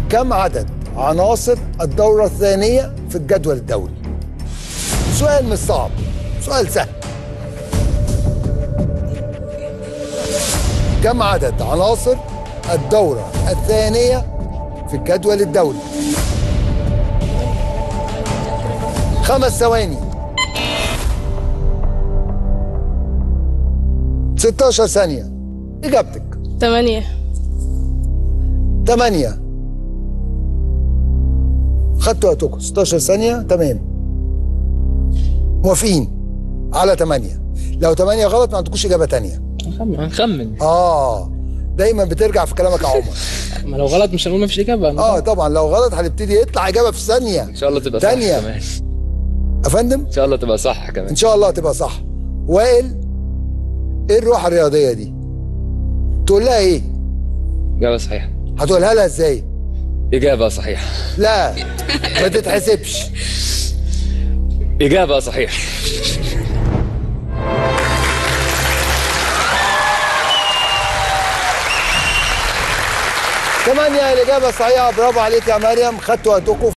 كم عدد عناصر الدورة الثانية في الجدول الدوري؟ سؤال مش صعب، سؤال سهل. كم عدد عناصر الدورة الثانية في الجدول الدوري؟ 5 ثواني. 16 ثانية. إجابتك 8. 8. خدتوا وقتكم 16 ثانية. تمام، موافقين على 8. لو 8 غلط ما عندكوش إجابة تانية. هنخمن. دايما بترجع في كلامك يا عمر. ما لو غلط مش هنقول مفيش اجابه. طبعا لو غلط هنبتدي يطلع اجابه في ثانيه. ان شاء الله تبقى تانية. صح كمان. افندم ان شاء الله تبقى صح كمان. ان شاء الله تبقى صح. وائل، ايه الروح الرياضيه دي؟ تقول لها ايه؟ اجابه صحيحه. هتقولها لها ازاي؟ اجابه صحيحه. لا ما تتحسبش. اجابه صحيحه. 8 الإجابة صحيحة. برافو عليك يا مريم، خدتوا وقتكم.